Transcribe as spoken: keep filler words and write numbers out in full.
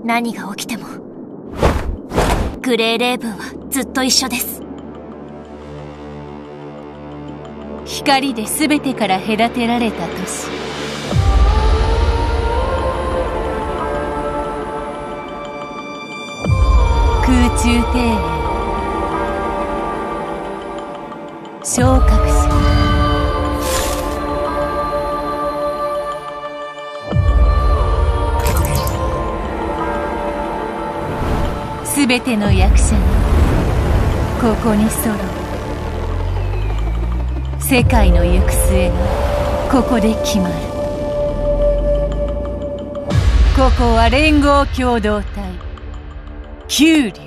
何が起きてもグレーレイブンはずっと一緒です。 光で全てから隔てられた都市。空中庭園、昇格しすべての役者がここに揃う。世界の行く末がここで決まる。ここは連合共同体キュウリ。